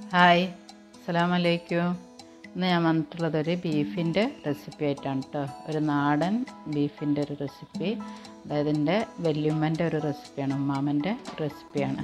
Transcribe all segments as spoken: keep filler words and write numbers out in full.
Hi, അസ്സലാമു അലൈക്കും. ഇന്ന് ഞാൻ വന്നിട്ടുള്ളത് ഒരു ബീഫിൻ്റെ റെസിപ്പി ആയിട്ടാണ് കേട്ടോ. ഒരു നാടൻ ബീഫിൻ്റെ ഒരു റെസിപ്പി, അതായത് എൻ്റെ വല്യുമ്മൻ്റെ ഒരു റെസിപ്പിയാണ്, ഉമ്മാമൻ്റെ റെസിപ്പിയാണ്.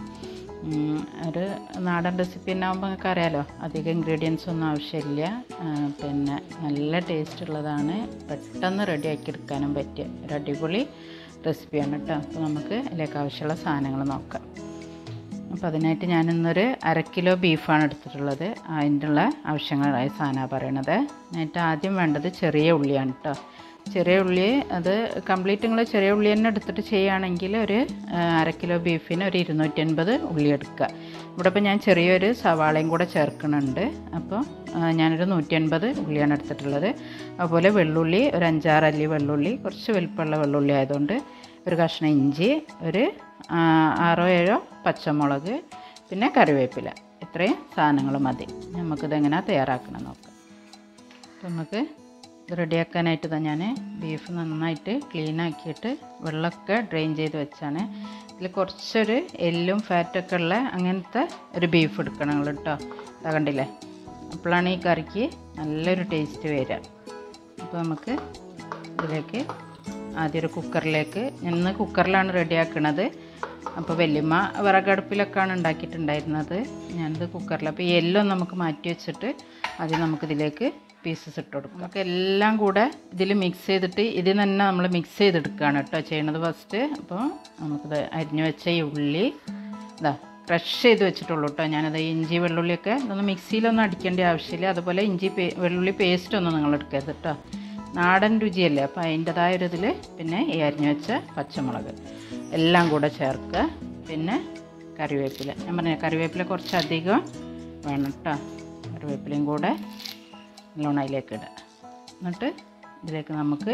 ഒരു നാടൻ റെസിപ്പി എന്നാകുമ്പോൾ നിങ്ങൾക്ക് അറിയാലോ, അധികം ഇൻഗ്രീഡിയൻസ് ഒന്നും ആവശ്യമില്ല. പിന്നെ നല്ല ടേസ്റ്റ് ഉള്ളതാണ്, പെട്ടെന്ന് റെഡിയാക്കി എടുക്കാനും പറ്റിയ ഒരു അടിപൊളി റെസിപ്പിയാണ് കേട്ടോ. അപ്പോൾ നമുക്ക് അതിലേക്ക് ആവശ്യമുള്ള സാധനങ്ങൾ നോക്കാം. അപ്പോൾ അതിനായിട്ട് ഞാനിന്നൊരു അര കിലോ ബീഫാണ് എടുത്തിട്ടുള്ളത്. അതിൻ്റെ ഉള്ള ആവശ്യങ്ങളായ സാധനമാണ് പറയണത്. അതിനായിട്ട് ആദ്യം വേണ്ടത് ചെറിയ ഉള്ളിയാണ് കേട്ടോ. ചെറിയ ഉള്ളി അത് കംപ്ലീറ്റ് നിങ്ങൾ ചെറിയ ഉള്ളി തന്നെ എടുത്തിട്ട് ചെയ്യുകയാണെങ്കിൽ ഒരു അര കിലോ ബീഫിന് ഒരു ഇരുന്നൂറ്റി അൻപത് ഉള്ളി എടുക്കുക. ഇവിടെ ഇപ്പോൾ ഞാൻ ചെറിയൊരു സവാളയും കൂടെ ചേർക്കുന്നുണ്ട്. അപ്പോൾ ഞാനൊരു നൂറ്റി അൻപത് ഉള്ളിയാണ് എടുത്തിട്ടുള്ളത്. അതുപോലെ വെള്ളുള്ളി ഒരു അഞ്ചാറ് അല്ലി വെള്ളുള്ളി, കുറച്ച് വലുപ്പമുള്ള വെള്ളുള്ളി ആയതുകൊണ്ട് ഒരു കഷ്ണം ഇഞ്ചി, ഒരു ആറോ ഏഴോ പച്ചമുളക്, പിന്നെ കറിവേപ്പില. ഇത്രയും സാധനങ്ങൾ മതി. നമുക്കിതെങ്ങനെയാണ് തയ്യാറാക്കണം നോക്കാം. അപ്പോൾ നമുക്ക് ഇത് റെഡിയാക്കാനായിട്ട് തന്നെ ഞാൻ ബീഫ് നന്നായിട്ട് ക്ലീൻ ആക്കിയിട്ട് വെള്ളമൊക്കെ ഡ്രെയിൻ ചെയ്ത് വെച്ചാണ്. ഇതിൽ കുറച്ചൊരു എല്ലും ഫാറ്റൊക്കെ ഉള്ള അങ്ങനത്തെ ഒരു ബീഫ് എടുക്കണം നിങ്ങൾ കേട്ടോ. അത് കണ്ടില്ലേ, അപ്പോഴാണ് ഈ കറിക്ക് നല്ലൊരു ടേസ്റ്റ് വരിക. അപ്പോൾ നമുക്ക് ഇതിലേക്ക് ആദ്യം ഒരു കുക്കറിലേക്ക്, ഇന്ന് കുക്കറിലാണ് റെഡിയാക്കുന്നത്. അപ്പോൾ വല്യമ്മ വിറകടുപ്പിലൊക്കെയാണ് ഉണ്ടാക്കിയിട്ടുണ്ടായിരുന്നത്, ഞാനിത് കുക്കറിൽ. അപ്പോൾ ഈ എല്ലാം നമുക്ക് മാറ്റി വെച്ചിട്ട് ആദ്യം നമുക്കിതിലേക്ക് പീസസ് ഇട്ട് കൊടുക്കും. നമുക്ക് എല്ലാം കൂടെ ഇതിൽ മിക്സ് ചെയ്തിട്ട് ഇതിൽ തന്നെ നമ്മൾ മിക്സ് ചെയ്തെടുക്കുകയാണ് കേട്ടോ ചെയ്യണത് ഫസ്റ്റ്. അപ്പോൾ നമുക്കിത് അരിഞ്ഞു വെച്ച ഈ ഉള്ളി ഇതാ ക്രഷ് ചെയ്ത് വെച്ചിട്ടുള്ളൂ കേട്ടോ. ഞാനത് ഇഞ്ചി വെള്ളുള്ളിയൊക്കെ ഇതൊന്ന് മിക്സിയിലൊന്നും അടിക്കേണ്ട ആവശ്യമില്ല. അതുപോലെ ഇഞ്ചി പേ വെള്ളുള്ളി പേസ്റ്റൊന്നും നിങ്ങൾ എടുക്കരുത് കേട്ടോ, നാടൻ രുചിയല്ലേ. അപ്പോൾ അതിൻ്റെതായൊരു ഇതിൽ പിന്നെ ഈ അരിഞ്ഞു വെച്ച പച്ചമുളക് എല്ലാം കൂടെ ചേർക്കുക. പിന്നെ കറിവേപ്പില, ഞാൻ പറഞ്ഞ കറിവേപ്പില കുറച്ചധികം വേണം കേട്ടോ. കറിവേപ്പിലയും കൂടെ നല്ലോണം അതിലേക്ക് ഇടുക. എന്നിട്ട് ഇതിലേക്ക് നമുക്ക്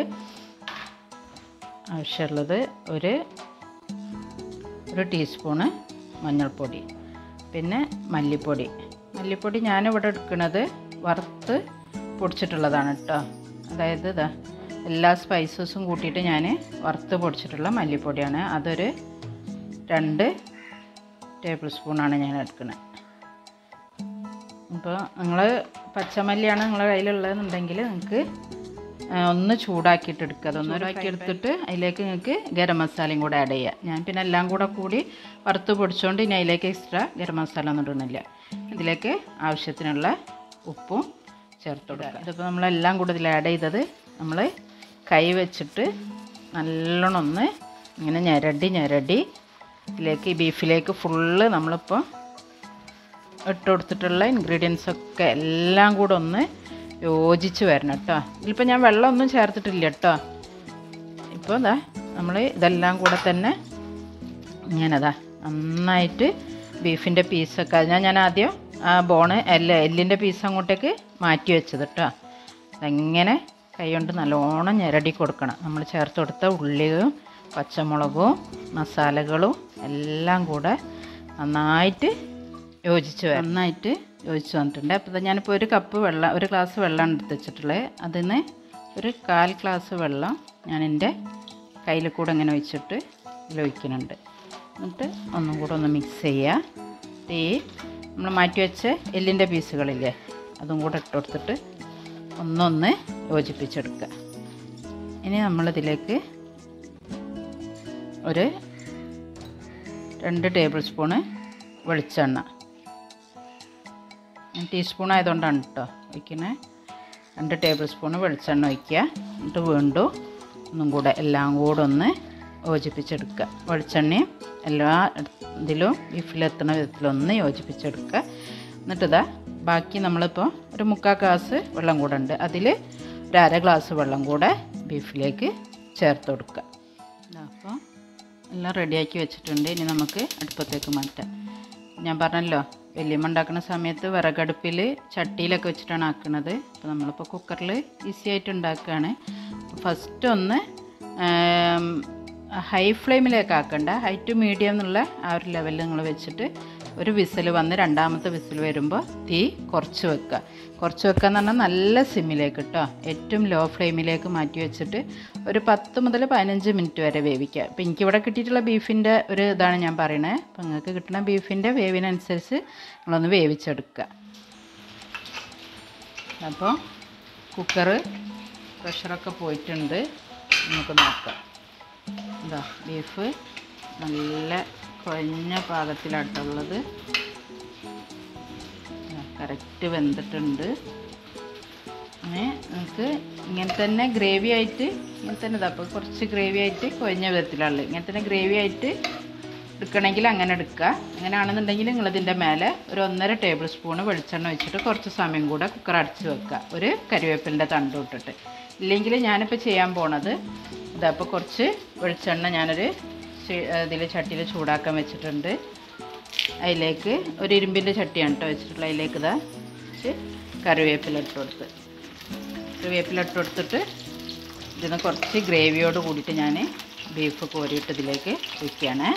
ആവശ്യമുള്ളത് ഒരു ഒരു ടീസ്പൂണ് മഞ്ഞൾപ്പൊടി, പിന്നെ മല്ലിപ്പൊടി. മല്ലിപ്പൊടി ഞാനിവിടെ എടുക്കുന്നത് വറുത്ത് പൊടിച്ചിട്ടുള്ളതാണ് കേട്ടോ. അതായത് ഇതാ എല്ലാ സ്പൈസസും കൂട്ടിയിട്ട് ഞാൻ വറുത്ത് പൊടിച്ചിട്ടുള്ള മല്ലിപ്പൊടിയാണ്. അതൊരു രണ്ട് ടേബിൾ സ്പൂണാണ് ഞാൻ എടുക്കുന്നത്. അപ്പോൾ നിങ്ങൾ പച്ചമല്ലിയാണ് നിങ്ങളുടെ കയ്യിലുള്ളതെന്നുണ്ടെങ്കിൽ നിങ്ങൾക്ക് ഒന്ന് ചൂടാക്കിയിട്ട് എടുക്കുക. അതൊന്ന് ചൂടാക്കി എടുത്തിട്ട് അതിലേക്ക് നിങ്ങൾക്ക് ഗരം മസാലയും കൂടെ ആഡ് ചെയ്യുക. ഞാൻ പിന്നെ എല്ലാം കൂടെ കൂടി വറുത്ത് പൊടിച്ചുകൊണ്ട് ഇനി അതിലേക്ക് എക്സ്ട്രാ ഗരം മസാല ഒന്നും ഇടുന്നില്ല. ഇതിലേക്ക് ആവശ്യത്തിനുള്ള ഉപ്പും ചേർത്ത് കൊടുക്കുക. ഇതിപ്പോൾ നമ്മളെല്ലാം കൂടെ ഇതിൽ ആഡ് ചെയ്തത് നമ്മൾ കൈ വെച്ചിട്ട് നല്ലോണം ഒന്ന് ഇങ്ങനെ ഞെരടി ഞെരടി ഇതിലേക്ക് ഈ ബീഫിലേക്ക് ഫുള്ള് നമ്മളിപ്പോൾ ഇട്ട് കൊടുത്തിട്ടുള്ള ഇൻഗ്രീഡിയൻസൊക്കെ എല്ലാം കൂടെ ഒന്ന് യോജിച്ച് വരണം കേട്ടോ. ഇതിലിപ്പോൾ ഞാൻ വെള്ളമൊന്നും ചേർത്തിട്ടില്ല കേട്ടോ. ഇപ്പോൾ ഇതാ നമ്മൾ ഇതെല്ലാം കൂടെ തന്നെ ഇങ്ങനെതാ നന്നായിട്ട് ബീഫിൻ്റെ പീസൊക്കെ അതിനാ ഞാൻ ആദ്യം ആ ബോണ് എല്ല എല്ലിൻ്റെ പീസ് അങ്ങോട്ടേക്ക് മാറ്റി വെച്ചത് കേട്ടോ. അതെങ്ങനെ കൈ കൊണ്ട് നല്ലോണം ഞെരടി കൊടുക്കണം. നമ്മൾ ചേർത്ത് കൊടുത്ത ഉള്ളിയും പച്ചമുളകും മസാലകളും എല്ലാം കൂടെ നന്നായിട്ട് യോജിച്ച് നന്നായിട്ട് യോജിച്ച് വന്നിട്ടുണ്ട്. അപ്പോൾ ഞാനിപ്പോൾ ഒരു കപ്പ് വെള്ളം ഒരു ഗ്ലാസ് വെള്ളമാണ് എടുത്ത് വെച്ചിട്ടുള്ളത്. അതിന് ഒരു കാൽ ഗ്ലാസ് വെള്ളം ഞാൻ എൻ്റെ കയ്യിൽ കൂടെ ഇങ്ങനെ ഒഴിച്ചിട്ട് ഇതിൽ ഒഴിക്കുന്നുണ്ട്. എന്നിട്ട് ഒന്നും കൂടെ ഒന്ന് മിക്സ് ചെയ്യുക. ഈ നമ്മൾ മാറ്റി വെച്ച എല്ലിൻ്റെ പീസുകളില്ലേ അതും കൂടെ ഇട്ട് കൊടുത്തിട്ട് ഒന്നൊന്ന് യോജിപ്പിച്ചെടുക്കുക. ഇനി നമ്മളിതിലേക്ക് ഒരു രണ്ട് ടേബിൾ സ്പൂണ് വെളിച്ചെണ്ണ, ടീസ്പൂൺ ആയതുകൊണ്ടാണ് കേട്ടോ ഒഴിക്കുന്നത്. രണ്ട് ടേബിൾ സ്പൂണ് വെളിച്ചെണ്ണ ഒഴിക്കുക. എന്നിട്ട് വീണ്ടും ഒന്നും കൂടെ എല്ലാം കൂടെ ഒന്ന് യോജിപ്പിച്ചെടുക്കുക. വെളിച്ചെണ്ണയും എല്ലാ ഇതിലും ബീഫിലെത്തുന്ന വിധത്തിലൊന്ന് യോജിപ്പിച്ചെടുക്കുക. എന്നിട്ടിതാ ബാക്കി നമ്മളിപ്പോൾ ഒരു മുക്കാൽ ഗ്ലാസ് വെള്ളം കൂടെ ഉണ്ട്, അതിൽ ഒരു അര ഗ്ലാസ് വെള്ളം കൂടെ ബീഫിലേക്ക് ചേർത്ത് കൊടുക്കുക. അപ്പോൾ എല്ലാം റെഡിയാക്കി വെച്ചിട്ടുണ്ട്. ഇനി നമുക്ക് അടുപ്പത്തേക്ക് മാറ്റാം. ഞാൻ പറഞ്ഞല്ലോ വല്യമ്മ ഉണ്ടാക്കുന്ന സമയത്ത് വിറകടുപ്പിൽ ചട്ടിയിലൊക്കെ വെച്ചിട്ടാണ് ആക്കുന്നത്. അപ്പോൾ നമ്മളിപ്പോൾ കുക്കറിൽ ഈസി ആയിട്ട് ഉണ്ടാക്കുകയാണ്. ഫസ്റ്റ് ഒന്ന് ഹൈ ഫ്ലെയിമിലേക്ക് ആക്കണ്ട, ഹൈ ടു മീഡിയം എന്നുള്ള ആ ഒരു ലെവലിൽ നിങ്ങൾ വെച്ചിട്ട് ഒരു വിസിൽ വന്ന് രണ്ടാമത്തെ വിസിൽ വരുമ്പോൾ തീ കുറച്ച് വെക്കുക. കുറച്ച് വെക്കുക എന്ന് പറഞ്ഞാൽ നല്ല സിമ്മിലേക്ക് കേട്ടോ, ഏറ്റവും ലോ ഫ്ലെയിമിലേക്ക് മാറ്റി വെച്ചിട്ട് ഒരു പത്ത് മുതൽ പതിനഞ്ച് മിനിറ്റ് വരെ വേവിക്കുക. അപ്പോൾ എനിക്കിവിടെ കിട്ടിയിട്ടുള്ള ബീഫിൻ്റെ ഒരു ഇതാണ് ഞാൻ പറയണേ. അപ്പോൾ നിങ്ങൾക്ക് കിട്ടുന്ന ബീഫിൻ്റെ വേവിനനുസരിച്ച് നിങ്ങളൊന്ന് വേവിച്ചെടുക്കുക. അപ്പോൾ കുക്കറ് പ്രഷറൊക്കെ പോയിട്ടുണ്ട്, നമുക്ക് നോക്കാം. എന്താ ബീഫ് നല്ല കുഴഞ്ഞ പാകത്തിലായിട്ടുള്ളത്, കറക്റ്റ് വെന്തിട്ടുണ്ട്. അങ്ങനെ നമുക്ക് ഇങ്ങനെ തന്നെ ഗ്രേവി ആയിട്ട് ഇങ്ങനെ തന്നെ ഇതാ, അപ്പോൾ കുറച്ച് ഗ്രേവി ആയിട്ട് കുഴഞ്ഞ വിധത്തിലുള്ളത് ഇങ്ങനെ തന്നെ ഗ്രേവി ആയിട്ട് എടുക്കണമെങ്കിൽ അങ്ങനെ എടുക്കുക. അങ്ങനെയാണെന്നുണ്ടെങ്കിൽ നിങ്ങളിതിൻ്റെ മേലെ ഒരു ഒന്നര ടേബിൾ സ്പൂണ് വെളിച്ചെണ്ണ വെച്ചിട്ട് കുറച്ച് സമയം കൂടെ കുക്കർ അടച്ച് വെക്കുക, ഒരു കരിവേപ്പിലിൻ്റെ തണ്ട് ഇട്ടിട്ട്. ഇല്ലെങ്കിൽ ഞാനിപ്പോൾ ചെയ്യാൻ പോണത് ഇതാ, അപ്പോൾ കുറച്ച് വെളിച്ചെണ്ണ ഞാനൊരു ഇതിൽ ചട്ടിയിൽ ചൂടാക്കാൻ വെച്ചിട്ടുണ്ട്. അതിലേക്ക് ഒരു ഇരുമ്പിൻ്റെ ചട്ടിയാണ് കേട്ടോ വെച്ചിട്ടുള്ളത്. അതിലേക്ക് ഇതാ കുറച്ച് കറിവേപ്പില ഇട്ട് കൊടുത്ത് കറിവേപ്പില ഇട്ട് കൊടുത്തിട്ട് ഇതിന് കുറച്ച് ഗ്രേവിയോട് കൂടിയിട്ട് ഞാൻ ബീഫ് കോരിയിട്ട് ഇതിലേക്ക് വയ്ക്കുകയാണ്.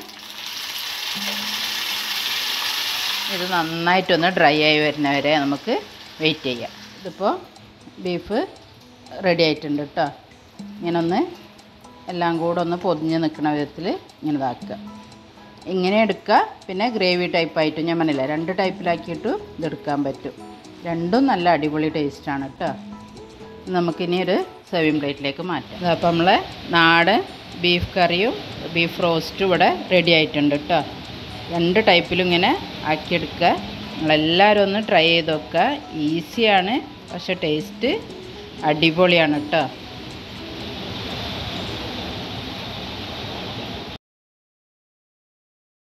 ഇത് നന്നായിട്ടൊന്ന് ഡ്രൈ ആയി വരുന്നവരെ നമുക്ക് വെയിറ്റ് ചെയ്യാം. ഇതിപ്പോൾ ബീഫ് റെഡി ആയിട്ടുണ്ട് കേട്ടോ. ഇങ്ങനെ ഒന്ന് എല്ലാം കൂടെ ഒന്ന് പൊതിഞ്ഞ് നിൽക്കുന്ന വിധത്തിൽ ഇങ്ങനെ ഇതാക്കുക. ഇങ്ങനെ എടുക്കുക, പിന്നെ ഗ്രേവി ടൈപ്പായിട്ടും ഞാൻ പറഞ്ഞില്ല രണ്ട് ടൈപ്പിലാക്കിയിട്ട് ഇതെടുക്കാൻ പറ്റും. രണ്ടും നല്ല അടിപൊളി ടേസ്റ്റാണ് കേട്ടോ. നമുക്കിനി ഒരു സെർവിങ് പ്ലേറ്റിലേക്ക് മാറ്റാം. അപ്പോൾ നമ്മളെ നാടൻ ബീഫ് കറിയും ബീഫ് റോസ്റ്റും ഇവിടെ റെഡി ആയിട്ടുണ്ട് കേട്ടോ. രണ്ട് ടൈപ്പിലും ഇങ്ങനെ ആക്കിയെടുക്കുക. നിങ്ങളെല്ലാവരും ഒന്ന് ട്രൈ ചെയ്ത് നോക്കുക. ഈസിയാണ്, പക്ഷേ ടേസ്റ്റ് അടിപൊളിയാണ് കേട്ടോ.